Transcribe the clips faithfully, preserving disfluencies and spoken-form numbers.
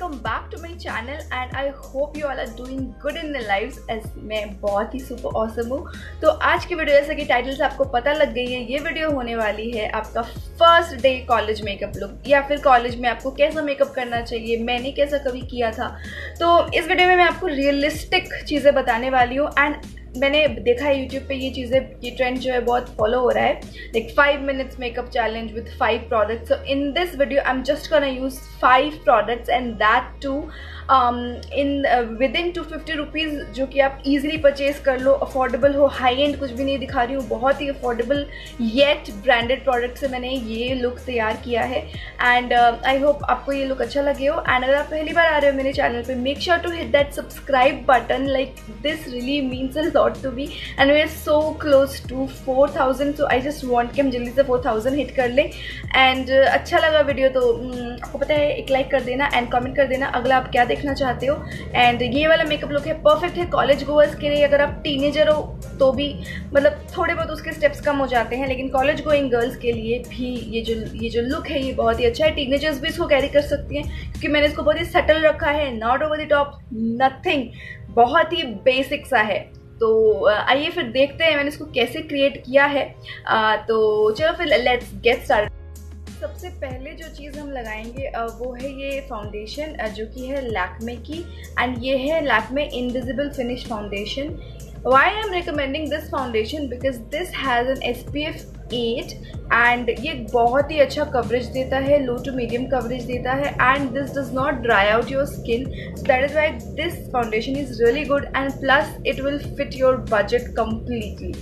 welcome back to my channel and I hope you all are doing good in their lives as मैं बहुत ही super awesome हूँ। तो आज की video जैसे कि टाइटल से आपको पता लग गई है, ये वीडियो होने वाली है आपका first day college makeup look या फिर कॉलेज में आपको कैसा मेकअप करना चाहिए, मैंने कैसा कभी किया था। तो इस वीडियो में मैं आपको रियलिस्टिक चीज़ें बताने वाली हूँ एंड मैंने देखा है यूट्यूब पे ये चीज़ें, ये ट्रेंड जो है बहुत फॉलो हो रहा है, like five minutes makeup challenge with five products. So in this video I am just gonna use five products and that too in with in two fifty rupees, जो कि आप इजीली परचेज कर लो, affordable हो, high end कुछ भी नहीं दिखा रही हूँ, बहुत ही अफोर्डेबल येट ब्रांडेड प्रोडक्ट से मैंने ये लुक तैयार किया है एंड आई होप आपको ये लुक अच्छा लगे हो। एंड अगर आप पहली बार आ रहे हो मेरे चैनल पे, make sure to hit that subscribe button, like this really means a lot to be and we are so close to four thousand. So I just want कि हम जल्दी से फोर थाउजेंड हिट कर लें। And uh, अच्छा लगा video तो um, आपको पता है, एक लाइक कर देना एंड कमेंट कर देना अगला आप क्या देखना चाहते हो। एंड ये वाला मेकअप लुक है, परफेक्ट है कॉलेज गोअर्स के लिए। अगर आप टीनेजर हो तो भी मतलब थोड़े बहुत उसके स्टेप्स कम हो जाते हैं, लेकिन कॉलेज गोइंग गर्ल्स के लिए भी ये जो ये जो लुक है ये बहुत ही अच्छा है। टीनेजर्स भी इसको कैरी कर सकती हैं क्योंकि मैंने इसको बहुत ही सटल रखा है, not over the top, nothing, बहुत ही बेसिक सा है। तो आइए फिर देखते हैं मैंने इसको कैसे क्रिएट किया है। आ, तो चलो फिर लेट्स गेट स्टार्ट। सबसे पहले जो चीज़ हम लगाएंगे वो है ये फाउंडेशन जो कि है लैक्मे की एंड ये है Lakme invisible finish foundation. Why I am recommending this foundation because this has an S P F eight and ये बहुत ही अच्छा कवरेज देता है, लो टू मीडियम कवरेज देता है and this does not dry out your skin. So that is why this foundation is really good and plus it will fit your budget completely.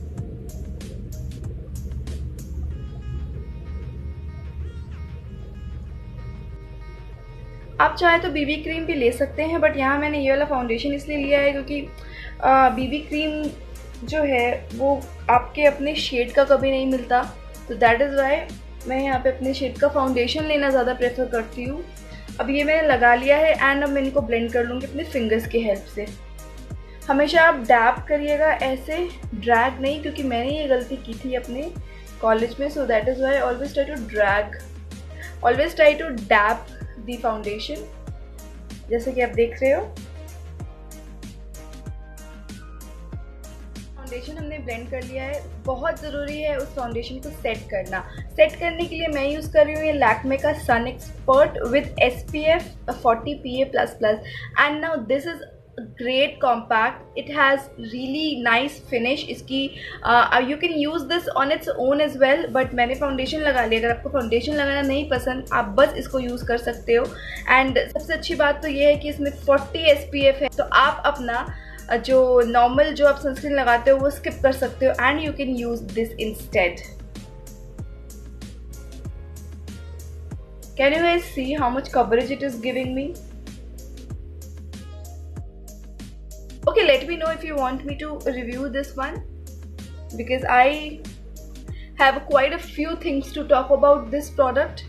आप चाहे तो बीबी क्रीम भी ले सकते हैं, बट यहाँ मैंने ये वाला फाउंडेशन इसलिए लिया है क्योंकि बीबी क्रीम जो है वो आपके अपने शेड का कभी नहीं मिलता, तो दैट इज़ वाई मैं यहाँ पे अपने शेड का फाउंडेशन लेना ज़्यादा प्रेफर करती हूँ। अब ये मैंने लगा लिया है एंड अब मैं इनको ब्लेंड कर लूँगी अपने फिंगर्स की हेल्प से। हमेशा आप डैप करिएगा, ऐसे ड्रैग नहीं, क्योंकि मैंने ये गलती की थी अपने कॉलेज में। So that is why always try to drag, always try to dap the foundation, जैसे कि आप देख रहे हो। फाउंडेशन हमने ब्लेंड कर लिया है। बहुत ज़रूरी है उस फाउंडेशन को सेट करना। सेट करने के लिए मैं यूज़ कर रही हूँ ये लैक्मे का sun expert with S P F forty P A plus plus and now this is great compact, it has really nice finish। इसकी you can use this on its own as well, but मैंने foundation लगा लिया। अगर आपको foundation लगाना नहीं पसंद, आप बस इसको यूज़ कर सकते हो। एंड सबसे अच्छी बात तो ये है कि इसमें फोर्टी एस पी एफ है, तो आप अपना जो नॉर्मल जो आप सनस्क्रीन लगाते हो वो स्किप कर सकते हो and you can use this instead. Can you guys see how much coverage it is giving me? Okay, let me know if you want me to review this one because I have quite a few things to talk about this product.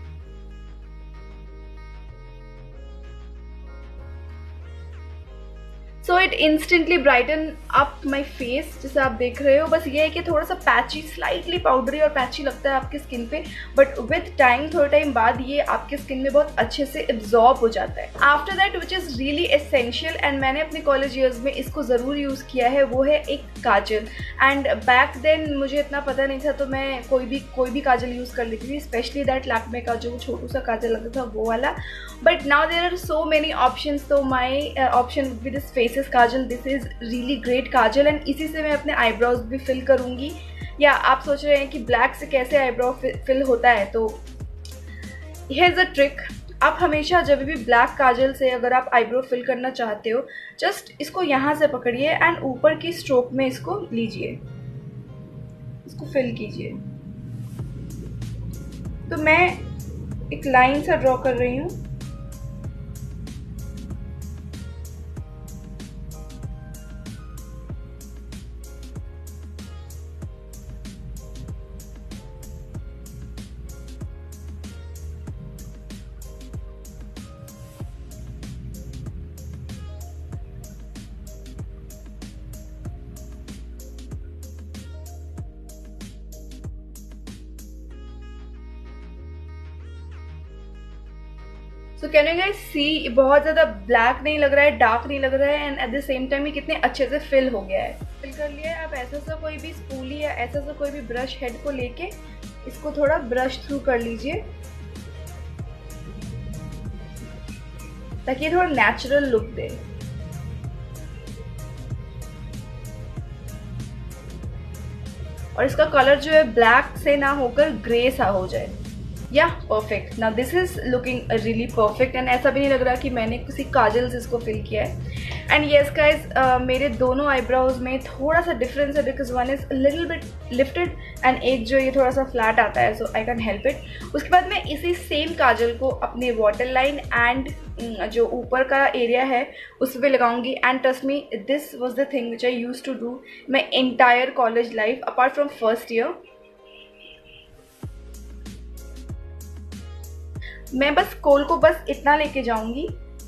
So it instantly brighten up my face, जैसे आप देख रहे हो। बस ये है कि थोड़ा सा पैची, स्लाइटली पाउडरी और पैची लगता है आपकी स्किन पे, बट विथ टाइम, थोड़े टाइम बाद ये आपके स्किन में बहुत अच्छे से एब्जॉर्ब हो जाता है। After that which is really essential and मैंने अपने कॉलेज ईयर्स में इसको ज़रूर यूज़ किया है, वो है एक काजल। एंड बैक देन मुझे इतना पता नहीं था तो मैं कोई भी कोई भी काजल यूज़ कर लेती थी, स्पेशली दैट लैक्मे का जो छोटू सा काजल लगता था वो वाला। But now there are so many options, तो my option with this face kajal, this is really great kajal and इसी से मैं अपने आईब्रोज भी फिल करूंगी। या आप सोच रहे हैं कि ब्लैक से कैसे आईब्रो फिल होता है, तो हियर इज अ ट्रिक। आप हमेशा जब भी ब्लैक काजल से अगर आप आईब्रो फिल करना चाहते हो, जस्ट इसको यहाँ से पकड़िए एंड ऊपर की स्ट्रोक में इसको लीजिए, इसको फिल कीजिए। तो मैं एक लाइन सा ड्रॉ कर रही हूँ। So can you guys see, बहुत ज़्यादा ब्लैक नहीं लग रहा है, डार्क नहीं लग रहा है, and at the same time ये कितने अच्छे से फिल हो गया है। फिल कर लिया है। आप ऐसा सा कोई भी स्पूली या ऐसा सा कोई भी ब्रश हेड को लेके इसको थोड़ा ब्रश थ्रू कर लीजिए ताकि ये थोड़ा नेचुरल लुक दे। और इसका कलर जो है ब्लैक से ना होकर ग्रे सा हो जाए। या perfect, now this is looking really perfect and ऐसा भी नहीं लग रहा कि मैंने किसी काजल से इसको फिल किया है। एंड येस गाइज, मेरे दोनों आईब्रोज में थोड़ा सा डिफरेंस है because one is little bit lifted and एक जो ये थोड़ा सा फ्लैट आता है, so I can help it. उसके बाद मैं इसी सेम काजल को अपने वाटर लाइन एंड जो ऊपर का एरिया है उस पर लगाऊंगी। And trust me, this was the thing which I use to do my entire college life apart from first year. मैं बस कोल को बस इतना लेके जाऊंगी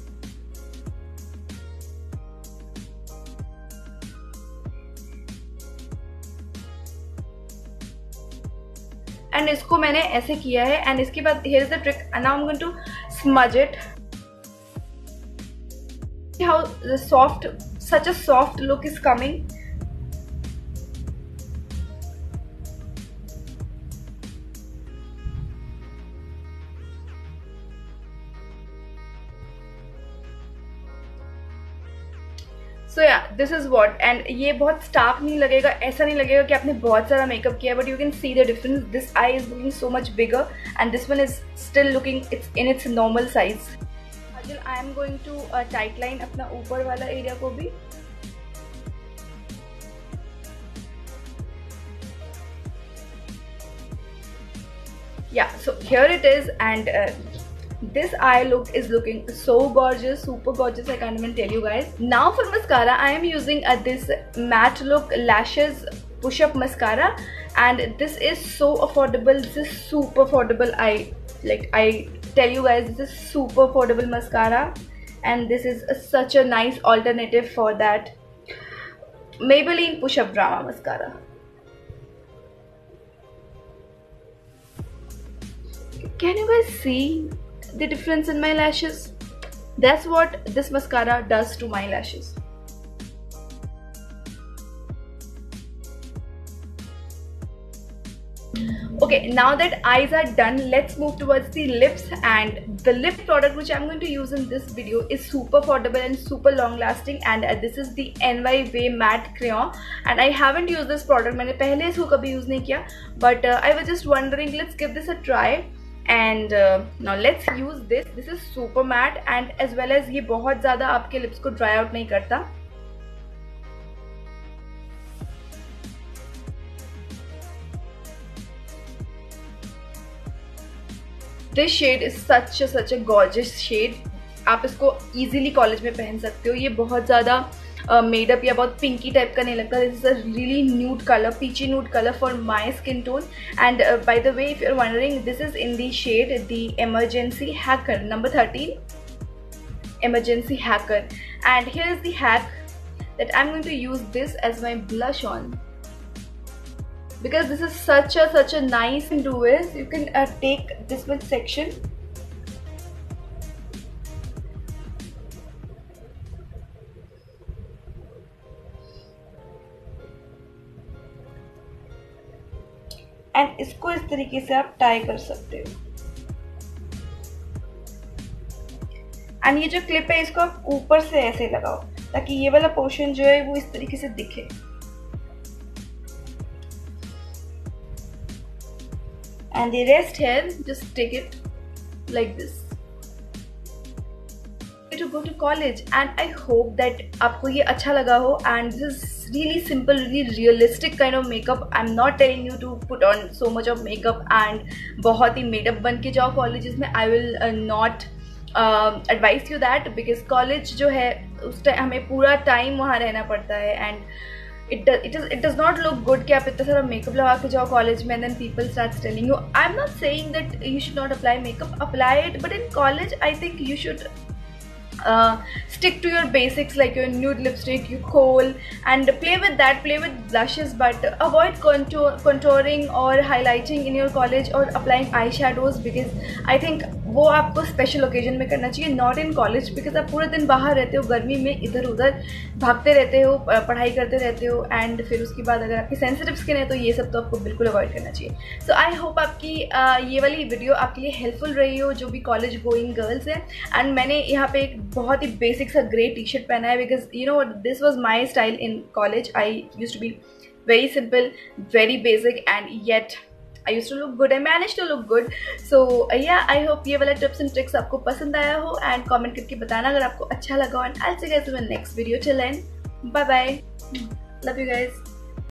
एंड इसको मैंने ऐसे किया है। एंड इसके बाद here is the trick, now I am going to smudge it. How the soft, such a soft look is coming. So yeah this is what, and ये बहुत स्टार्क नहीं लगेगा, ऐसा नहीं लगेगा कि आपने बहुत सारा मेकअप किया, but you can see the difference. This eye is looking so much bigger and this one is still looking it's in its normal size. Kajal, I am going to tight line अपना ऊपर वाला area को भी। Yeah, so here it is, and uh, this eye look is looking so gorgeous, super gorgeous, I can't even tell you guys. Now for mascara, I am using uh, this matte look lashes push up mascara, and this is so affordable. This is super affordable. I like I tell you guys, this is super affordable mascara, and this is uh, such a nice alternative for that Maybelline push up drama mascara. Can you guys see the difference in my lashes? That's what this mascara does to my lashes. Okay, now that eyes are done, let's move towards the lips. And the lip product which I'm going to use in this video is super affordable and super long lasting, and uh, this is the N Y Way matte crayon, and I haven't used this product. मैंने पहले इसको कभी use नहीं किया, but uh, I was just wondering, let's give this a try. And uh, now let's use this. This is super matte and as well as ये बहुत ज़्यादा आपके lips को dry out नहीं करता। This shade is such a such a gorgeous shade. आप इसको easily college में पहन सकते हो। ये बहुत ज़्यादा मेडअप या बहुत पिंकी टाइप का नहीं लगता। This is a really nude colour, peachy nude colour for my skin tone. And by the way, if you are wondering, this is in the shade the emergency hacker number thirteen, emergency hacker. And here is the hack that I'm going to use this as my blush on, because this is such a such a nice thing to do is you can uh, take this much section and इसको इस तरीके से आप tie कर सकते हो। And ये जो क्लिप है इसको आप ऊपर से ऐसे लगाओ ताकि ये वाला पोर्शन जो है वो इस तरीके से दिखे। And the rest hair just take it like this to go to college, and I hope that आपको ये अच्छा लगा हो। and this is really simple, really realistic kind of makeup. I'm not telling you to put on so much of makeup and बहुत ही made up बन के जाओ colleges में। I will uh, not uh, advise you that, because college जो है उस time हमें पूरा टाइम वहाँ रहना पड़ता है, and it does it is it does not look good कि आप इतना सारा makeup लगा के जाओ college में and then people starts telling you. I'm not saying that you should not apply makeup, apply it, but in college I think you should Uh, stick to your basics like your nude lipstick, your kohl, and play with that, play with blushes, but avoid contour, contouring or highlighting in your college or applying eyeshadows, because I think वो आपको special occasion में करना चाहिए, not in college, because आप पूरे दिन बाहर रहते हो, गर्मी में इधर उधर भागते रहते हो, पढ़ाई करते रहते हो, एंड फिर उसके बाद अगर आपकी सेंसिटिव स्किन है तो ये सब तो आपको बिल्कुल अवॉइड करना चाहिए। सो आई होप आपकी uh, ये वाली वीडियो आपके लिए हेल्पफुल रही हो जो भी कॉलेज गोइंग गर्ल्स है। एंड मैंने यहाँ पे एक बहुत ही बेसिक सा ग्रे टी शर्ट पहना है, because you know this was my style in college. I use to be very simple, very basic, and yet I used to look good. I managed to look good. So uh, yeah, I hope ये वाला tips and tricks आपको पसंद आया हो, and comment करके बताना अगर आपको अच्छा लगा, and I'll see you guys in my next video. Till then, bye bye. Love you guys.